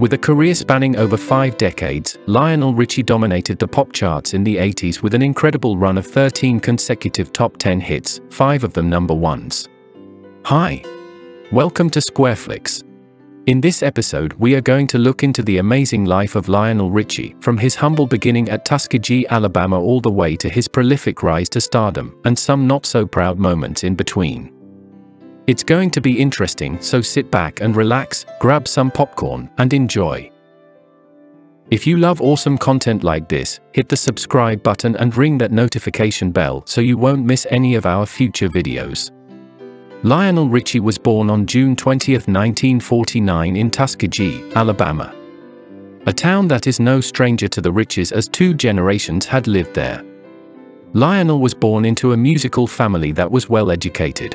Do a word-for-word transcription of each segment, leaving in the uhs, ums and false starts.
With a career spanning over five decades, Lionel Richie dominated the pop charts in the eighties with an incredible run of thirteen consecutive top ten hits, five of them number ones. Hi! Welcome to Squareflix. In this episode we are going to look into the amazing life of Lionel Richie, from his humble beginning at Tuskegee, Alabama all the way to his prolific rise to stardom, and some not-so-proud moments in between. It's going to be interesting, so sit back and relax, grab some popcorn, and enjoy. If you love awesome content like this, hit the subscribe button and ring that notification bell so you won't miss any of our future videos. Lionel Richie was born on June twentieth nineteen forty-nine in Tuskegee, Alabama. A town that is no stranger to the Richies, as two generations had lived there. Lionel was born into a musical family that was well educated.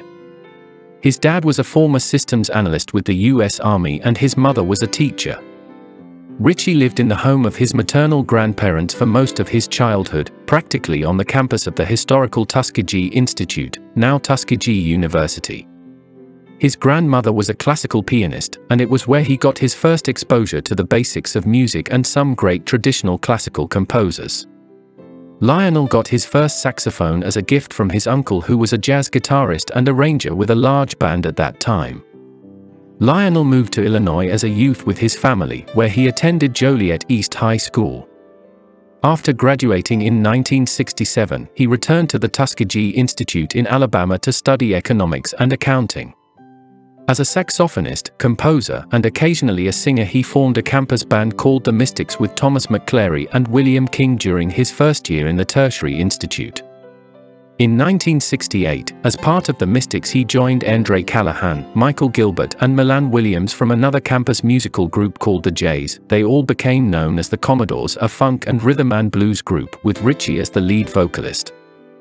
His dad was a former systems analyst with the U S Army and his mother was a teacher. Richie lived in the home of his maternal grandparents for most of his childhood, practically on the campus of the historical Tuskegee Institute, now Tuskegee University. His grandmother was a classical pianist, and it was where he got his first exposure to the basics of music and some great traditional classical composers. Lionel got his first saxophone as a gift from his uncle, who was a jazz guitarist and arranger with a large band at that time. Lionel moved to Illinois as a youth with his family, where he attended Joliet East High School. After graduating in nineteen sixty-seven, he returned to the Tuskegee Institute in Alabama to study economics and accounting. As a saxophonist, composer, and occasionally a singer, he formed a campus band called the Mystics with Thomas McClary and William King during his first year in the Tertiary Institute. In nineteen sixty-eight, as part of the Mystics, he joined Andre Callahan, Michael Gilbert, and Milan Williams from another campus musical group called the Jays. They all became known as the Commodores, a funk and rhythm and blues group, with Richie as the lead vocalist.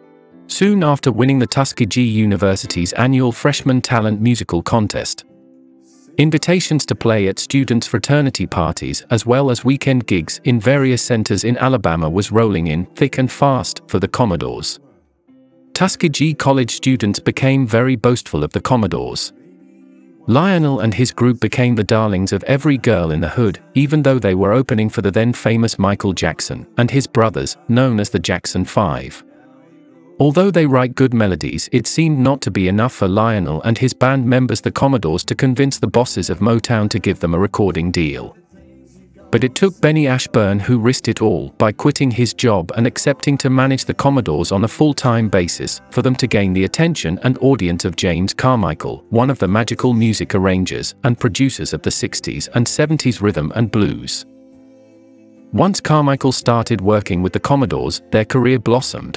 Soon after winning the Tuskegee University's annual Freshman Talent Musical Contest, invitations to play at students' fraternity parties as well as weekend gigs in various centers in Alabama was rolling in thick and fast for the Commodores. Tuskegee College students became very boastful of the Commodores. Lionel and his group became the darlings of every girl in the hood, even though they were opening for the then famous Michael Jackson and his brothers, known as the Jackson Five. Although they write good melodies, it seemed not to be enough for Lionel and his band members, the Commodores, to convince the bosses of Motown to give them a recording deal. But it took Benny Ashburn, who risked it all by quitting his job and accepting to manage the Commodores on a full-time basis, for them to gain the attention and audience of James Carmichael, one of the magical music arrangers and producers of the sixties and seventies rhythm and blues. Once Carmichael started working with the Commodores, their career blossomed.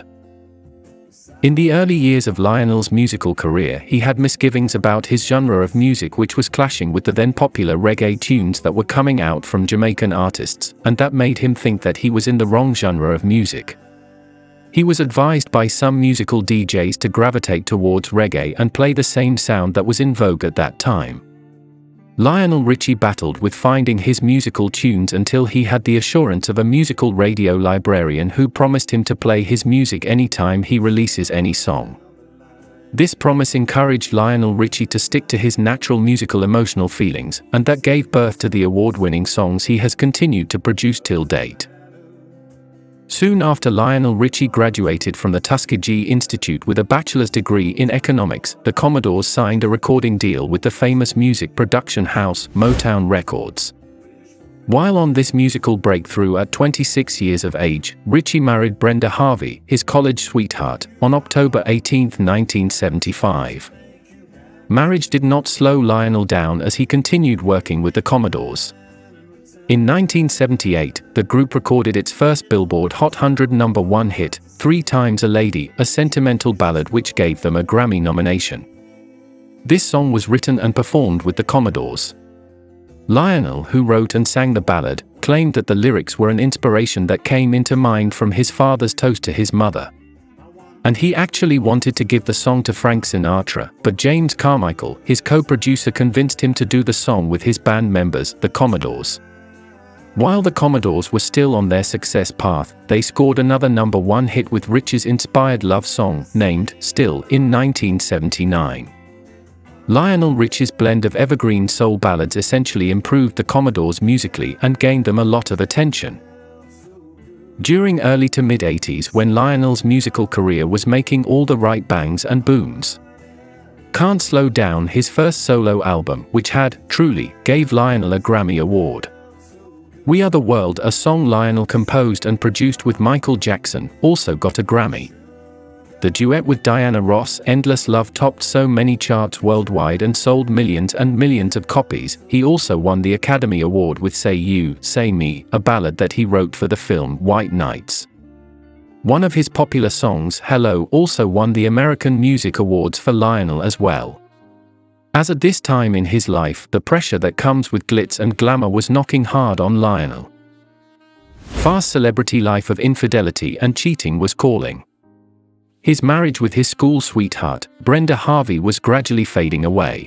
In the early years of Lionel's musical career, he had misgivings about his genre of music, which was clashing with the then popular reggae tunes that were coming out from Jamaican artists, and that made him think that he was in the wrong genre of music. He was advised by some musical D Js to gravitate towards reggae and play the same sound that was in vogue at that time. Lionel Richie battled with finding his musical tunes until he had the assurance of a musical radio librarian who promised him to play his music anytime he releases any song. This promise encouraged Lionel Richie to stick to his natural musical emotional feelings, and that gave birth to the award-winning songs he has continued to produce till date. Soon after Lionel Richie graduated from the Tuskegee Institute with a bachelor's degree in economics, the Commodores signed a recording deal with the famous music production house, Motown Records. While on this musical breakthrough at twenty-six years of age, Richie married Brenda Harvey, his college sweetheart, on October eighteenth nineteen seventy-five. Marriage did not slow Lionel down as he continued working with the Commodores. In nineteen seventy-eight, the group recorded its first Billboard Hot one hundred number one hit, Three Times a Lady, a sentimental ballad which gave them a Grammy nomination. This song was written and performed with the Commodores. Lionel, who wrote and sang the ballad, claimed that the lyrics were an inspiration that came into mind from his father's toast to his mother. And he actually wanted to give the song to Frank Sinatra, but James Carmichael, his co-producer, convinced him to do the song with his band members, the Commodores. While the Commodores were still on their success path, they scored another number one hit with Richie's inspired love song, named Still, in nineteen seventy-nine. Lionel Richie's blend of evergreen soul ballads essentially improved the Commodores musically and gained them a lot of attention. During early to mid-eighties, when Lionel's musical career was making all the right bangs and booms. Can't Slow Down, his first solo album, which had, truly, gave Lionel a Grammy Award. We Are the World, a song Lionel composed and produced with Michael Jackson, also got a Grammy. The duet with Diana Ross, Endless Love, topped so many charts worldwide and sold millions and millions of copies. He also won the Academy Award with Say You, Say Me, a ballad that he wrote for the film White Nights. One of his popular songs, Hello, also won the American Music Awards for Lionel as well. As at this time in his life, the pressure that comes with glitz and glamour was knocking hard on Lionel. Fast celebrity life of infidelity and cheating was calling. His marriage with his school sweetheart, Brenda Harvey, was gradually fading away.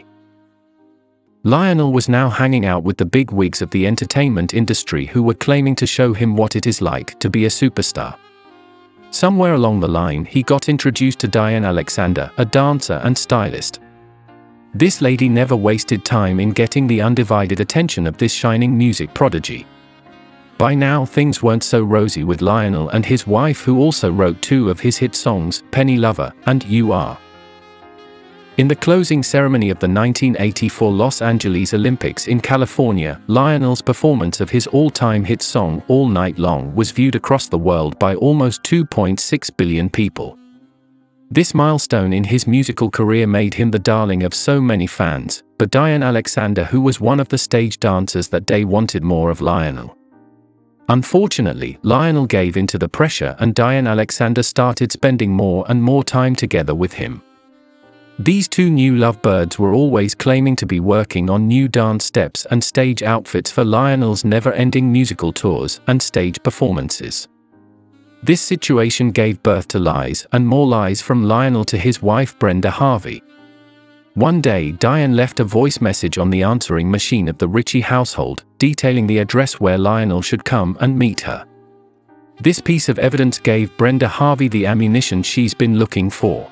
Lionel was now hanging out with the big wigs of the entertainment industry who were claiming to show him what it is like to be a superstar. Somewhere along the line, he got introduced to Diane Alexander, a dancer and stylist. This lady never wasted time in getting the undivided attention of this shining music prodigy. By now things weren't so rosy with Lionel and his wife, who also wrote two of his hit songs, Penny Lover and You Are. In the closing ceremony of the nineteen eighty-four Los Angeles Olympics in California, Lionel's performance of his all-time hit song, All Night Long, was viewed across the world by almost two point six billion people. This milestone in his musical career made him the darling of so many fans, but Diane Alexander, who was one of the stage dancers that day, wanted more of Lionel. Unfortunately, Lionel gave in to the pressure and Diane Alexander started spending more and more time together with him. These two new lovebirds were always claiming to be working on new dance steps and stage outfits for Lionel's never-ending musical tours and stage performances. This situation gave birth to lies and more lies from Lionel to his wife Brenda Harvey. One day, Diane left a voice message on the answering machine of the Richie household, detailing the address where Lionel should come and meet her. This piece of evidence gave Brenda Harvey the ammunition she's been looking for.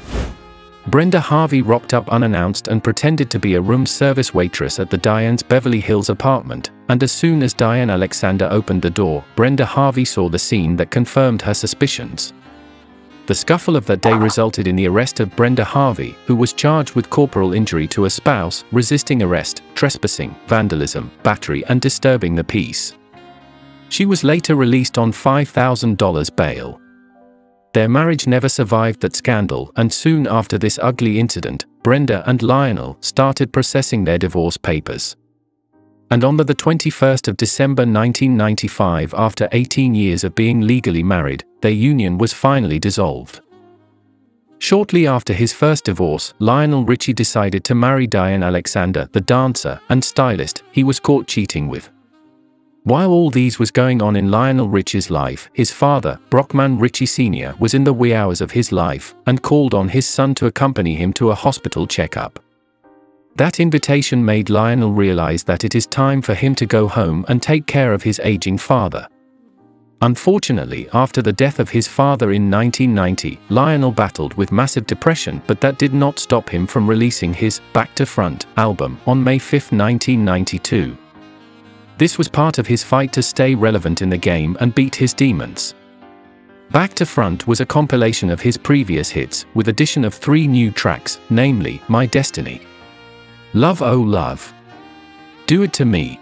Brenda Harvey rocked up unannounced and pretended to be a room service waitress at the Diane's Beverly Hills apartment, and as soon as Diane Alexander opened the door, Brenda Harvey saw the scene that confirmed her suspicions. The scuffle of that day resulted in the arrest of Brenda Harvey, who was charged with corporal injury to a spouse, resisting arrest, trespassing, vandalism, battery, and disturbing the peace. She was later released on five thousand dollars bail. Their marriage never survived that scandal, and soon after this ugly incident, Brenda and Lionel started processing their divorce papers. And on the twenty-first of December nineteen ninety-five, after eighteen years of being legally married, their union was finally dissolved. Shortly after his first divorce, Lionel Richie decided to marry Diane Alexander, the dancer and stylist he was caught cheating with. While all these was going on in Lionel Richie's life, his father, Brockman Richie Senior, was in the wee hours of his life and called on his son to accompany him to a hospital checkup. That invitation made Lionel realize that it is time for him to go home and take care of his aging father. Unfortunately, after the death of his father in nineteen ninety, Lionel battled with massive depression, but that did not stop him from releasing his Back to Front album on May fifth nineteen ninety-two. This was part of his fight to stay relevant in the game and beat his demons. Back to Front was a compilation of his previous hits, with addition of three new tracks, namely, My Destiny, Love Oh Love, Do It To Me.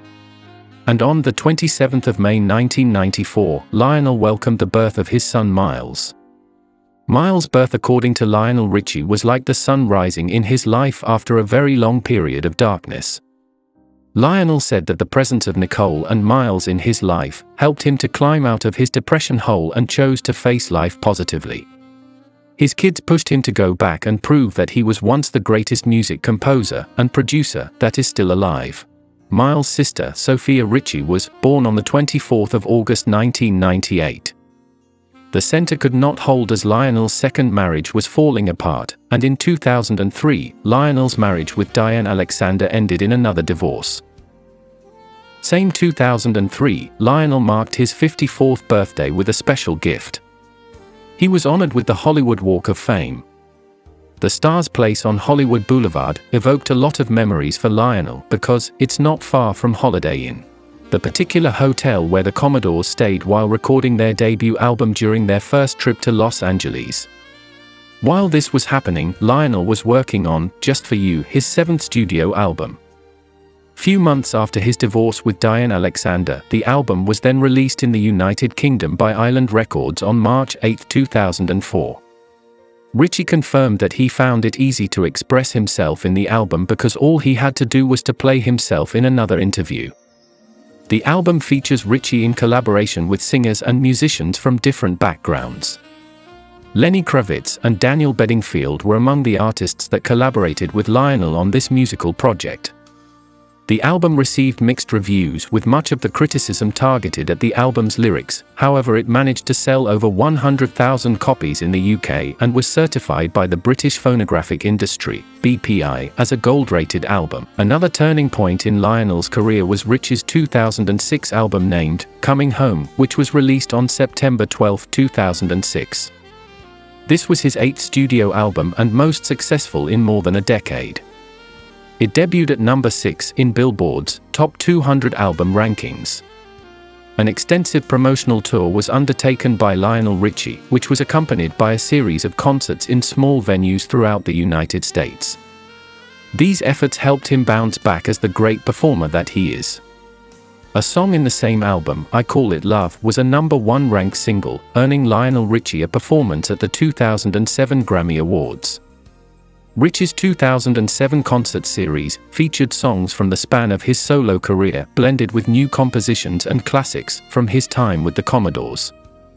And on the twenty-seventh of May nineteen ninety-four, Lionel welcomed the birth of his son Miles. Miles' birth, according to Lionel Richie, was like the sun rising in his life after a very long period of darkness. Lionel said that the presence of Nicole and Miles in his life helped him to climb out of his depression hole and chose to face life positively. His kids pushed him to go back and prove that he was once the greatest music composer and producer that is still alive. Miles' sister, Sophia Richie, was born on the twenty-fourth of August nineteen ninety-eight. The center could not hold as Lionel's second marriage was falling apart, and in two thousand three, Lionel's marriage with Diane Alexander ended in another divorce. Same two thousand three, Lionel marked his fifty-fourth birthday with a special gift. He was honored with the Hollywood Walk of Fame. The star's place on Hollywood Boulevard evoked a lot of memories for Lionel because it's not far from Holiday Inn, the particular hotel where the Commodores stayed while recording their debut album during their first trip to Los Angeles. While this was happening, Lionel was working on Just For You, his seventh studio album. Few months after his divorce with Diane Alexander, the album was then released in the United Kingdom by Island Records on March eighth two thousand four. Richie confirmed that he found it easy to express himself in the album because all he had to do was to play himself in another interview. The album features Richie in collaboration with singers and musicians from different backgrounds. Lenny Kravitz and Daniel Bedingfield were among the artists that collaborated with Lionel on this musical project. The album received mixed reviews, with much of the criticism targeted at the album's lyrics. However, it managed to sell over one hundred thousand copies in the U K and was certified by the British Phonographic Industry (B P I) as a gold-rated album. Another turning point in Lionel's career was Richie's two thousand six album named Coming Home, which was released on September twelfth two thousand six. This was his eighth studio album and most successful in more than a decade. It debuted at number six in Billboard's Top two hundred Album Rankings. An extensive promotional tour was undertaken by Lionel Richie, which was accompanied by a series of concerts in small venues throughout the United States. These efforts helped him bounce back as the great performer that he is. A song in the same album, I Call It Love, was a number one ranked single, earning Lionel Richie a performance at the two thousand seven Grammy Awards. Richie's two thousand seven concert series featured songs from the span of his solo career, blended with new compositions and classics from his time with the Commodores.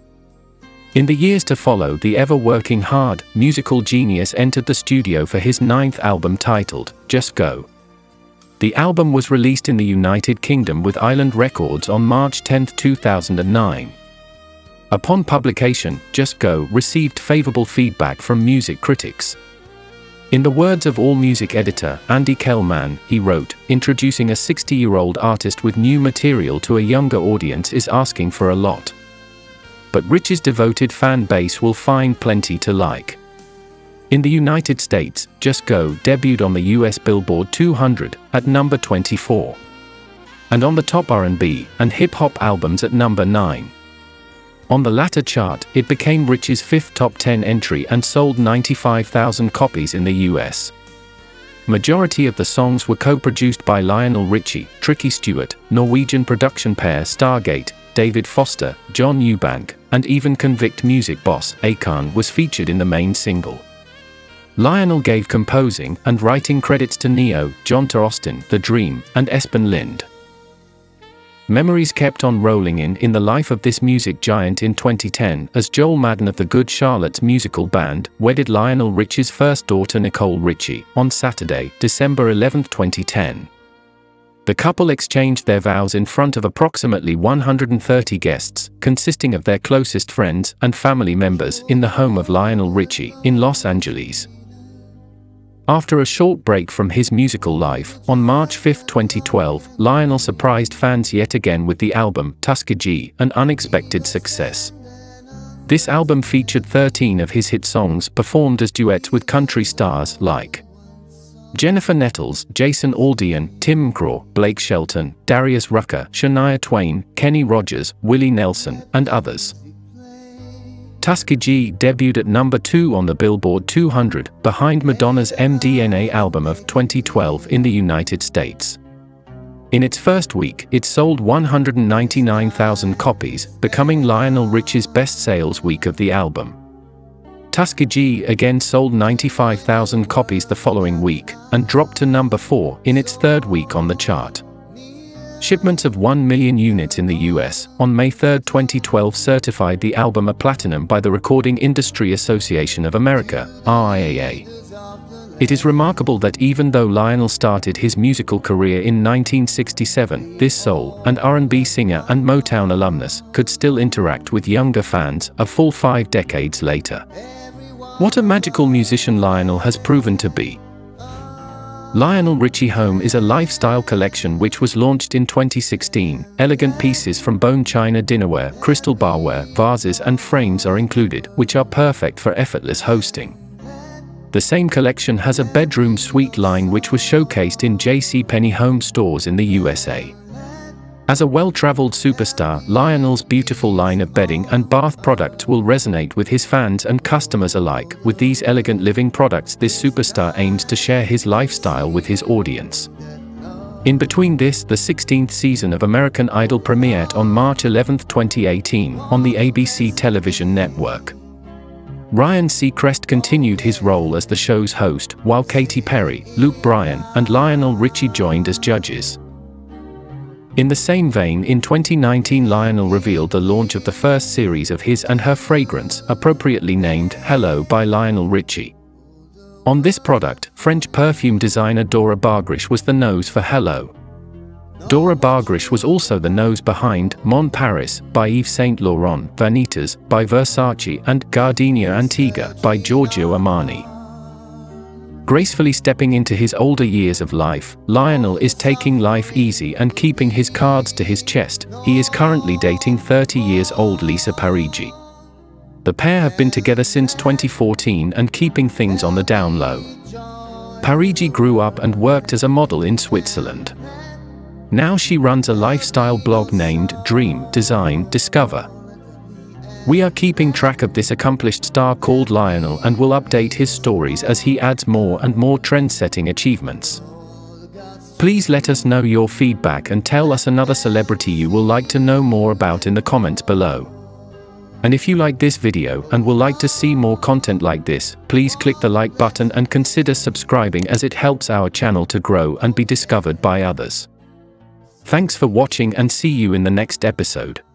In the years to follow, the ever-working hard, musical genius entered the studio for his ninth album titled Just Go. The album was released in the United Kingdom with Island Records on March tenth two thousand nine. Upon publication, Just Go received favorable feedback from music critics. In the words of AllMusic editor Andy Kellman, he wrote, "Introducing a sixty-year-old artist with new material to a younger audience is asking for a lot. But Richie's devoted fan base will find plenty to like." In the United States, Just Go debuted on the U S Billboard two hundred at number twenty-four, and on the top R and B and hip-hop albums at number nine. On the latter chart, it became Richie's fifth top ten entry and sold ninety-five thousand copies in the U S. Majority of the songs were co-produced by Lionel Richie, Tricky Stewart, Norwegian production pair Stargate, David Foster, John Eubank, and even Convict music boss Akon was featured in the main single. Lionel gave composing and writing credits to Neo, John T. Austin, The Dream, and Espen Lind. Memories kept on rolling in in the life of this music giant in twenty ten, as Joel Madden of the Good Charlotte's musical band wedded Lionel Richie's first daughter Nicole Richie on Saturday, December eleventh twenty ten. The couple exchanged their vows in front of approximately one hundred thirty guests, consisting of their closest friends and family members, in the home of Lionel Richie in Los Angeles. After a short break from his musical life, on March fifth twenty twelve, Lionel surprised fans yet again with the album Tuskegee, an unexpected success. This album featured thirteen of his hit songs performed as duets with country stars like Jennifer Nettles, Jason Aldean, Tim McGraw, Blake Shelton, Darius Rucker, Shania Twain, Kenny Rogers, Willie Nelson, and others. Tuskegee debuted at number two on the Billboard two hundred, behind Madonna's M D N A album of twenty twelve in the United States. In its first week, it sold one hundred ninety-nine thousand copies, becoming Lionel Richie's best sales week of the album. Tuskegee again sold ninety-five thousand copies the following week, and dropped to number four in its third week on the chart. Shipments of one million units in the U S on May third twenty twelve certified the album a platinum by the Recording Industry Association of America, R I A A. It is remarkable that even though Lionel started his musical career in nineteen sixty-seven, this soul and R and B singer and Motown alumnus could still interact with younger fans a full five decades later. What a magical musician Lionel has proven to be. Lionel Richie Home is a lifestyle collection which was launched in twenty sixteen. Elegant pieces from bone china dinnerware, crystal barware, vases and frames are included, which are perfect for effortless hosting. The same collection has a bedroom suite line which was showcased in J C Penney home stores in the U S A. As a well-traveled superstar, Lionel's beautiful line of bedding and bath products will resonate with his fans and customers alike. With these elegant living products, this superstar aims to share his lifestyle with his audience. In between this, the sixteenth season of American Idol premiered on March eleventh twenty eighteen, on the A B C television network. Ryan Seacrest continued his role as the show's host, while Katy Perry, Luke Bryan, and Lionel Richie joined as judges. In the same vein, in twenty nineteen, Lionel revealed the launch of the first series of his and her fragrance, appropriately named Hello by Lionel Richie. On this product, French perfume designer Dora Bargrish was the nose for Hello. Dora Bargrish was also the nose behind Mon Paris by Yves Saint Laurent, Vanitas by Versace, and Gardenia Antigua by Giorgio Armani. Gracefully stepping into his older years of life, Lionel is taking life easy and keeping his cards to his chest. He is currently dating thirty years old Lisa Parigi. The pair have been together since twenty fourteen and keeping things on the down low. Parigi grew up and worked as a model in Switzerland. Now she runs a lifestyle blog named Dream, Design, Discover. We are keeping track of this accomplished star called Lionel and will update his stories as he adds more and more trend-setting achievements. Please let us know your feedback and tell us another celebrity you will like to know more about in the comments below. And if you like this video and would like to see more content like this, please click the like button and consider subscribing, as it helps our channel to grow and be discovered by others. Thanks for watching and see you in the next episode.